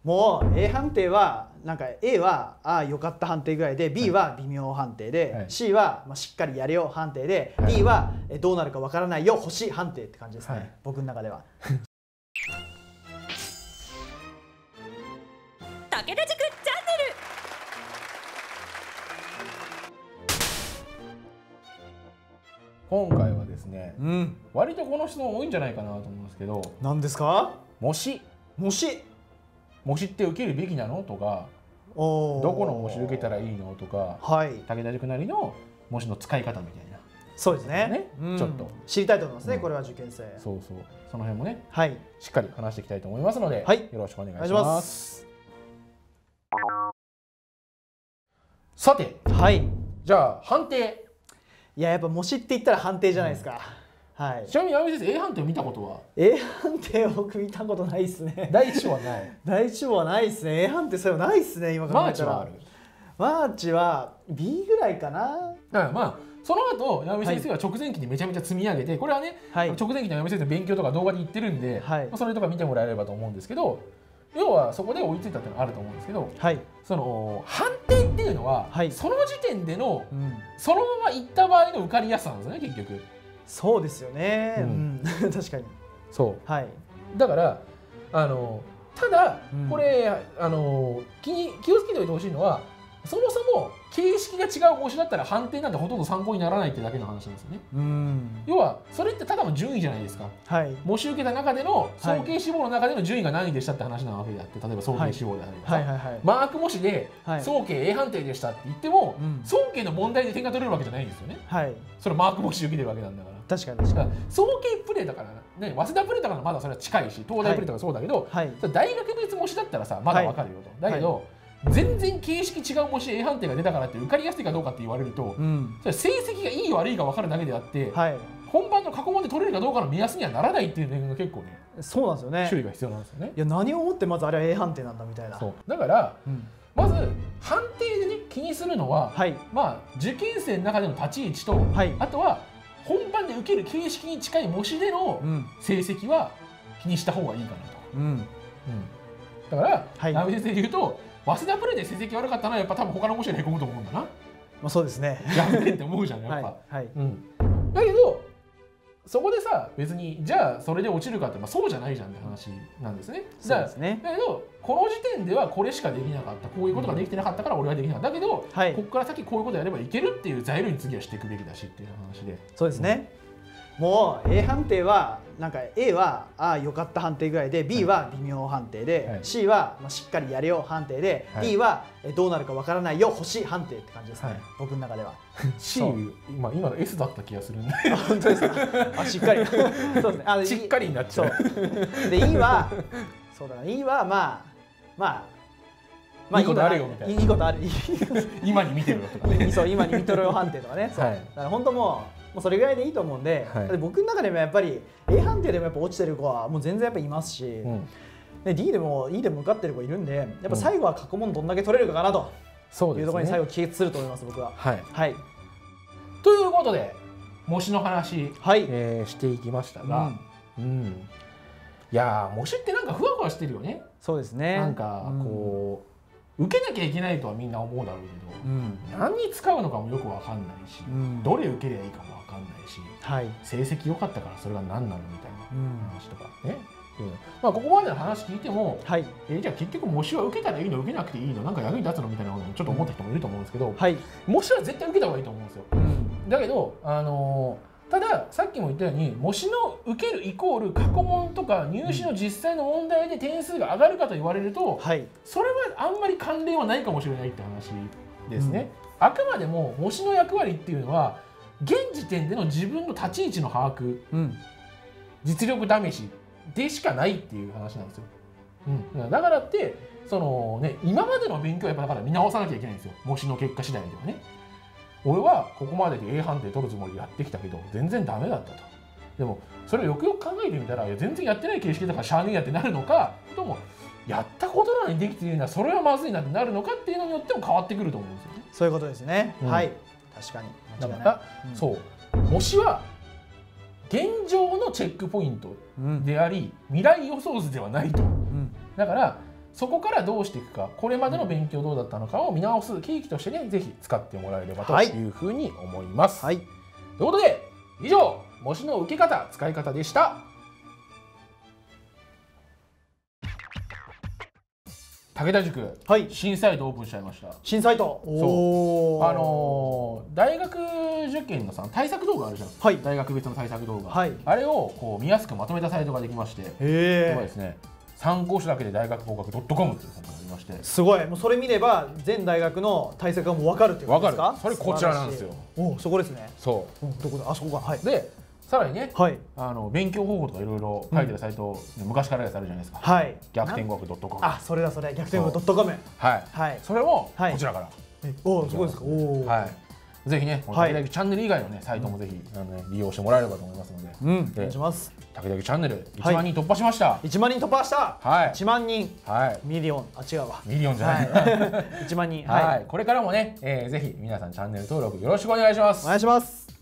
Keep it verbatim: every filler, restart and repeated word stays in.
もう A 判定はなんか A はああよかった判定ぐらいで B は微妙判定で、はい、C はまあしっかりやれよ判定で、はい、D はどうなるかわからないよ星判定って感じですね、はい、僕の中では。 武田塾チャンネル。 今回はですね、 うん、 割とこの質問多いんじゃないかなと思うんですけど、 何ですか？ 模試模試模試って受けるべきなのとか、どこの模試受けたらいいのとか、はい、武田塾なりの模試の使い方みたいな。 そうですね。 ね、うん、ちょっと知りたいと思いますね、うん、これは受験生。 そうそう、その辺もね、 はい、 しっかり話していきたいと思いますので、はい、よろしくお願いします。さて、 はい、 じゃあ判定。 いや、やっぱ模試って言ったら判定じゃないですか。うん、はい。 ちなみに青木先生、A 判定を見たことは？ A 判定僕見たことないですね。 第一章はない。 第一章はないですね。A 判定そういうのないですね。今考えたら。マーチはある。マーチは B ぐらいかな。 だからまあその後八女先生は直前期にめちゃめちゃ積み上げて、これはね、はい、直前期の八女先生の勉強とか動画で言ってるんで、はい、それとか見てもらえればと思うんですけど、要はそこで追いついたっていうのがあると思うんですけど、はい、その判定っていうのは、はい、その時点での、うん、そのまま行った場合の受かりやすさなんですよね、結局。 そうですよね、うんうん、確かに。 そう、 はい、 だからあのただ、うん、これあの 気, に気をつけておいてほしいのは、そもそも形式が違う模試だったら判定なんてほとんど参考にならないってだけの話なんですよね。うん、要はそれってただの順位じゃないですか。はい、模試受けた中での総計志望の中での順位が何位でしたって話なわけであって、例えば総計志望であればさ、マーク模試で総計 A 判定でしたって言っても、はい、総計の問題で点が取れるわけじゃないんですよね。はい、それマーク模試受けてるわけなんだから。 確かに確かに。 総計プレーだからね、早稲田プレーだからまだそれは近いし、東大プレーとかそうだけど、はい、大学別模試だったらさまだわかるよと。だけど、はい、全然形式違う模試 A 判定が出たからって受かりやすいかどうかって言われると、うん、それ成績がいい悪いか分かるだけであって、はい、本番の過去問で取れるかどうかの目安にはならないっていう点が結構ね、 そうなんですよね。 注意が必要なんですよね。 いや、何をもってまずあれは A 判定なんだみたいな。 そうだから、うん、まず判定でね気にするのは、はい、まあ受験生の中での立ち位置と、はい、あとは本番で受ける形式に近い模試での成績は気にした方がいいかなと。うんうん、だから、はい、直美先生で言うと、早稲田プレーで成績悪かったのはやっぱ多分他の模試でへこむと思うんだな。まあそうですね。 やべえって思うじゃんやっぱ。はいはい、うん、だけどそこでさ別にじゃあそれで落ちるかって、まあ、そうじゃないじゃんって話なんですね。 そうですね。 だけどこの時点ではこれしかできなかった、こういうことができてなかったから俺はできなかった。だけど、はい、ここから先こういうことやればいけるっていう材料に次はしていくべきだしっていう話で。 そうですね。うん、もう A 判定はなんか A はああよかった判定ぐらいで B は微妙判定で、はい、C はまあしっかりやれよ判定で、はい、D はどうなるかわからないよ星判定って感じですね、はい、僕の中では。 C 今今の S だった気がするんで。 本当ですか。あ、しっかりそうですね。あ、 しっかりになっちゃう。 で E はそうだな、 E はまあまあまあいいことあるよみたいな。 いいことある。 今に見てるよとかね。 そう今に見とるよ判定とかね。そう。だから本当もうもうそれぐらいでいいと思うんで、はい、僕の中でもやっぱり A 判定でもやっぱ落ちてる子はもう全然やっぱいますし、うん、で D でも E でも受かってる子いるんで、やっぱ最後は過去問どんだけ取れるかかなと、うん、いうところに最後帰結すると思います僕は。 はい。 はい。 ということで模試の話、はい、えー、していきましたが、うん、うん、いやー模試ってなんかふわふわしてるよね。 そうですね。 なんかこう。うん、受けなきゃいけないとはみんな思うだろうけど、うん、何に使うのかもよく分かんないし、うん、どれ受けりゃいいかも分かんないし、はい、成績良かったからそれが何なのみたいな話とかね、うん、まあここまでの話聞いても、はい、えー、じゃあ結局模試は受けたらいいの受けなくていいのなんか役に立つのみたいなことをちょっと思った人もいると思うんですけど、はい、模試は絶対受けた方がいいと思うんですよ。うん、だけどあのーたださっきも言ったように模試の受けるイコール過去問とか入試の実際の問題で点数が上がるかと言われると、はい、それはあんまり関連はないかもしれないって話ですね。うん、あくまでも模試の役割っていうのは現時点での自分の立ち位置の把握、うん、実力試しでしかないっていう話なんですよ。うん、だからってその、ね、今までの勉強はやっぱだから見直さなきゃいけないんですよ、模試の結果次第ではね。俺はここまでで A 判定取るつもりでやってきたけど全然ダメだったと。でもそれをよくよく考えてみたらいや全然やってない形式だからしゃあねえやってなるのか、ともやったことなのにできているのはそれはまずいなってなるのかっていうのによっても変わってくると思うんですよね。 そういうことですね。うん、はい、確かにだから、うん、そう模試は現状のチェックポイントであり、うん、未来予想図ではないと。うん、だからそこからどうしていくか、これまでの勉強どうだったのかを見直す契機としてね、ぜひ使ってもらえればというふうに思います。はい、ということで以上、模試の受け方使い方でした。武田塾、はい、新サイトオープンしちゃいました。 新サイト、 そう、あのー、大学受験のさ対策動画あるじゃん、はい、大学別の対策動画、はい、あれをこう見やすくまとめたサイトができまして、へえ、これですね、参考書だけで大学合格 .com っていう本がありまして、 すごい、もうそれ見れば全大学の対策がもう分かるっていうことですか？ 分かる、それこちらなんですよ。 お、そこですね。 そう、 うん、どこだ、あそこが、はい。 でさらにね、はい、あの勉強方法とかいろいろ書いてるサイト、うん、昔からやつあるじゃないですか。はい。逆転合格 .com。 あ、それだそれ、逆転合格 .com。 はい。はい。それもこちらから。 おお、すごいですか。おお。はい。 ぜひね、武田塾チャンネル以外のねサイトもぜひあのね利用してもらえればと思いますので。 うん。お願いします。 武田塾チャンネルいちまんにん突破しました。 いちまんにん突破した。はい。いちまんにん。はい。ミリオン、あ違うわ。 ミリオンじゃない。 いちまんにん。 はい。これからもね、ぜひ皆さんチャンネル登録よろしくお願いします。 お願いします。